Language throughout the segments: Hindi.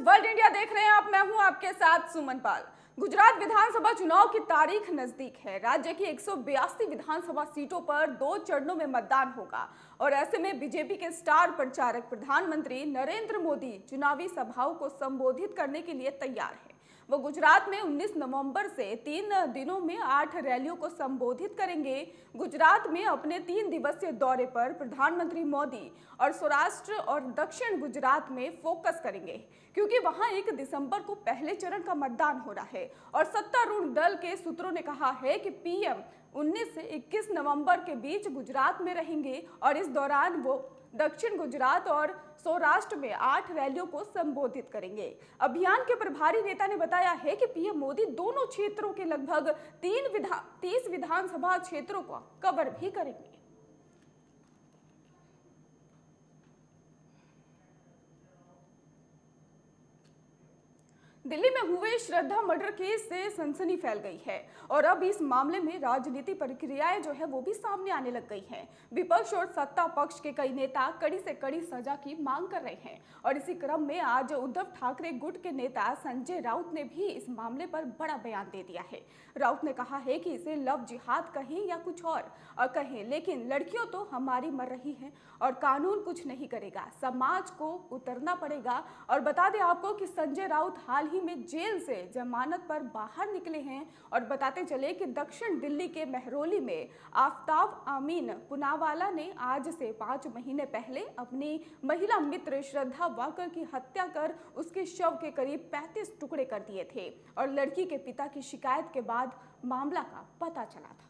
वर्ल्ड इंडिया देख रहे हैं आप। मैं हूं आपके साथ सुमन पाल। गुजरात विधानसभा चुनाव की तारीख नजदीक है। राज्य की 182 विधानसभा सीटों पर 2 चरणों में मतदान होगा और ऐसे में बीजेपी के स्टार प्रचारक प्रधानमंत्री नरेंद्र मोदी चुनावी सभाओं को संबोधित करने के लिए तैयार है। वो गुजरात में 19 नवंबर से 3 दिनों में 8 रैलियों को संबोधित करेंगे। गुजरात में अपने 3 दिवसीय दौरे पर प्रधानमंत्री मोदी और सौराष्ट्र और दक्षिण गुजरात में फोकस करेंगे, क्योंकि वहां 1 दिसंबर को पहले चरण का मतदान हो रहा है और सत्तारूढ़ दल के सूत्रों ने कहा है कि पीएम 19 से 21 नवंबर के बीच गुजरात में रहेंगे और इस दौरान वो दक्षिण गुजरात और सौराष्ट्र में 8 रैलियों को संबोधित करेंगे। अभियान के प्रभारी नेता ने बताया है कि पीएम मोदी दोनों क्षेत्रों के लगभग 30 विधानसभा क्षेत्रों को कवर भी करेंगे। दिल्ली में हुए श्रद्धा मर्डर केस से सनसनी फैल गई है और अब इस मामले में राजनीति प्रक्रियाएं जो है वो भी सामने आने लग गई हैं। विपक्ष और सत्ता पक्ष के कई नेता कड़ी से कड़ी सजा की मांग कर रहे हैं और इसी क्रम में आज उद्धव ठाकरे गुट के नेता संजय राउत ने भी इस मामले पर बड़ा बयान दे दिया है। राउत ने कहा है कि इसे लव जिहाद कहें या कुछ और कहें, लेकिन लड़कियों तो हमारी मर रही हैं और कानून कुछ नहीं करेगा, समाज को उतरना पड़ेगा। और बता दें आपको कि संजय राउत हाल ही में जेल से जमानत पर बाहर निकले हैं और बताते चले कि दक्षिण दिल्ली के मेहरौली में आफ्ताब अमीन पुनावाला ने आज से 5 महीने पहले अपनी महिला मित्र श्रद्धा वाकर की हत्या कर उसके शव के करीब 35 टुकड़े कर दिए थे और लड़की के पिता की शिकायत के बाद मामला का पता चला था।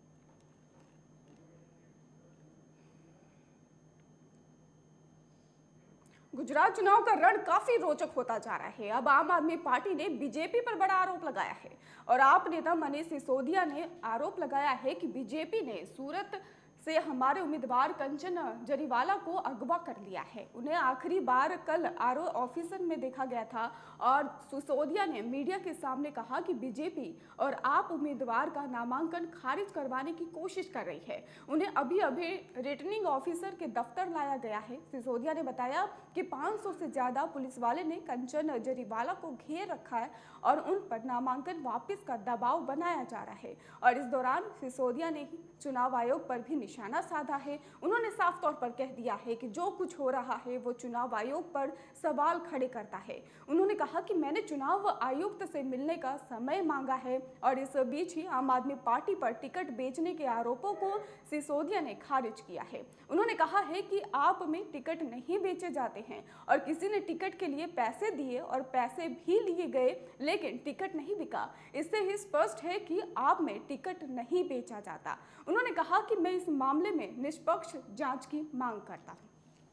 गुजरात चुनाव का रण काफी रोचक होता जा रहा है। अब आम आदमी पार्टी ने बीजेपी पर बड़ा आरोप लगाया है और आप नेता मनीष सिसोदिया ने आरोप लगाया है कि बीजेपी ने सूरत से हमारे उम्मीदवार कंचन जरीवाला को अगवा कर लिया है। उन्हें आखिरी बार कल आरओ ऑफिसर में देखा गया था और सिसोदिया ने मीडिया के सामने कहा कि बीजेपी और आप उम्मीदवार का नामांकन खारिज करवाने की कोशिश कर रही है। उन्हें अभी अभी रिटर्निंग ऑफिसर के दफ्तर लाया गया है। सिसोदिया ने बताया कि 500 से ज्यादा पुलिस वाले ने कंचन जरीवाला को घेर रखा है और उन पर नामांकन वापस का दबाव बनाया जा रहा है और इस दौरान सिसोदिया ने चुनाव आयोग पर भी निशाना साधा है। उन्होंने साफ तौर पर कह दिया है कि जो कुछ हो रहा है वो चुनाव आयोग पर सवाल खड़े करता है। उन्होंने कहा कि मैंने चुनाव आयुक्त से मिलने का समय मांगा है और इस बीच ही आम आदमी पार्टी पर टिकट बेचने के आरोपों को सिसोदिया ने खारिज किया है। उन्होंने कहा है कि आप में टिकट नहीं बेचे जाते हैं और किसी ने टिकट के लिए पैसे दिए और पैसे भी लिए गए लेकिन टिकट नहीं बिका। इससे ही स्पष्ट है कि आप में टिकट नहीं बेचा जाता। उन्होंने कहा कि मैं इस मामले में निष्पक्ष जांच की मांग करता हूं।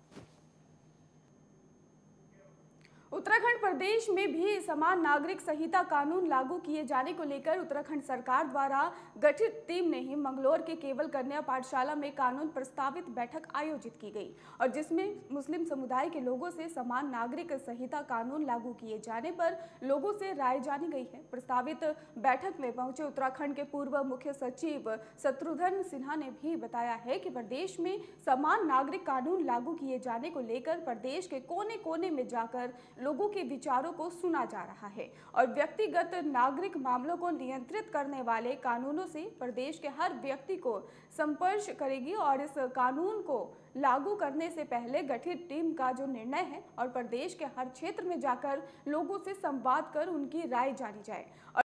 उत्तराखंड प्रदेश में भी समान नागरिक संहिता कानून लागू किए जाने को लेकर उत्तराखंड सरकार द्वारा गठित टीम ने ही मंगलौर के केवल कन्या पाठशाला में कानून प्रस्तावित बैठक आयोजित की गई और जिसमें मुस्लिम समुदाय के लोगों से समान नागरिक संहिता कानून लागू किए जाने पर लोगों से राय जानी गई है। प्रस्तावित बैठक में पहुंचे उत्तराखंड के पूर्व मुख्य सचिव शत्रुघ्न सिन्हा ने भी बताया है कि प्रदेश में समान नागरिक कानून लागू किए जाने को लेकर प्रदेश के कोने कोने में जाकर लोगों के विचारों को सुना जा रहा है और व्यक्तिगत नागरिक मामलों को नियंत्रित करने वाले कानूनों से प्रदेश के हर व्यक्ति को संपर्क करेगी और इस कानून को लागू करने से पहले गठित टीम का जो निर्णय है और प्रदेश के हर क्षेत्र में जाकर लोगों से संवाद कर उनकी राय जानी जाए।